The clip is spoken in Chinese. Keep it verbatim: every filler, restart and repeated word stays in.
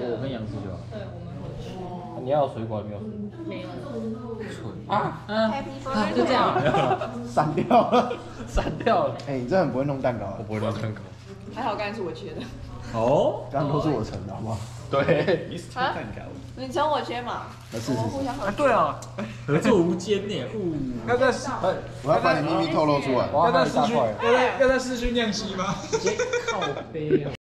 我跟杨志就好。 对，我们回去。 你要有水果没有？ 没有。 啊啊！ 就这样， 散掉了， 散掉了。 哎，你真的很不会弄蛋糕， 我不会弄蛋糕。 还好刚才是我切的。 哦， 刚刚都是我盛的，好不好？ 对，你是切蛋糕。 你请我切嘛？ 是是是。 互相合作。 对啊，合作无间呢。 要在我要把你秘密透露出来。 要在市区，要在要在市区酿西吗？ 直接靠背啊。